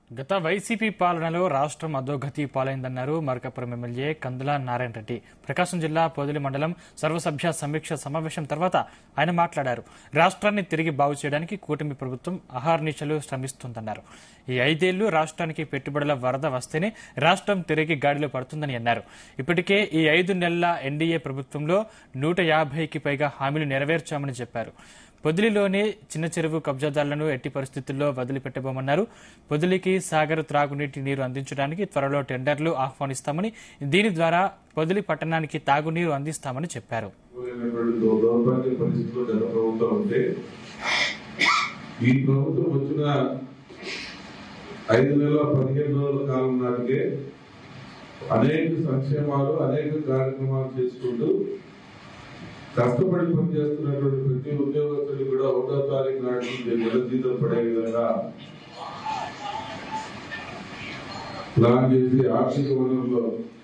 గత వైసీపీ పాలనలో రాష్ట్రం అధోగతి పాలైందన్నారు మార్కాపురం ఎమ్మెల్యే కందుల నారాయణ రెడ్డి. ప్రకాశం జిల్లా పొదిలి మండలం సర్వసభ్య సమీక్ష సమావేశం తర్వాత ఆయన మాట్లాడారు. రాష్ట్రాన్ని తిరిగి బాగు చేయడానికి కూటమి ప్రభుత్వం అహర్నిశలు శ్రమిస్తుందన్నారు. ఈ 5 ఏళ్లు రాష్ట్రానికి పెట్టుబడుల వరద వస్తేనే రాష్ట్రం తిరిగి గాడిలో పడుతుందని అన్నారు. ఇప్పటికే ఈ 5 నెలల ఎన్డీఏ ప్రభుత్వంలో 150కి పైగా హామీలు నెరవేర్చామని చెప్పారు. పొదిలిలోని చిన్న చెరువు కబ్జాదారులను ఎట్టి పరిస్థితుల్లో వదిలిపెట్టబోమన్నారు. పొదిలికి సాగర్ త్రాగునీటి నీరు అందించడానికి త్వరలో టెండర్లు ఆహ్వానిస్తామని, దీని ద్వారా పొదిలి పట్టణానికి తాగునీరు అందిస్తామని చెప్పారు. ఈ ప్రభుత్వం వచ్చిన 5 నెలల 15 రోజుల కాలం నాటికే అనేక సంక్షేమాలు, అనేక కార్యక్రమాలు చేసుకుంటూ కష్టపడి పనిచేస్తున్నటువంటి ప్రతి ఉద్యోగస్తులు కూడా 1వ తారీఖు నాటి నెల జీతం పడే విధంగా ప్లాన్ చేసి ఆర్థిక వనరుల్లో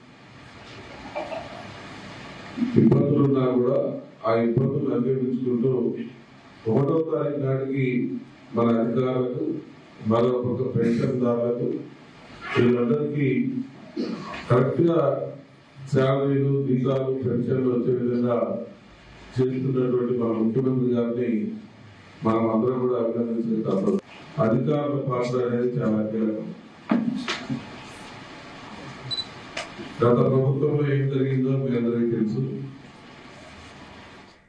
ఇబ్బందులున్నా కూడా ఆ ఇబ్బందులు అధిగమించుకుంటూ 1వ తారీఖు నాటికి మన అధికారులకు, మరొక పెన్షన్దారులకు వీళ్ళందరికీ కరెక్ట్ గా శాలరీలు, జీతాలు, పెన్షన్లు వచ్చే విధంగా చేస్తున్నటువంటి మన ముఖ్యమంత్రి గారిని మనం అందరం కూడా అభినందించే తప్పదు. అధికారుల పాత్ర అనేది చాలా కీలకం. గత ప్రభుత్వంలో ఏం జరిగిందో మీ అందరికీ తెలుసు.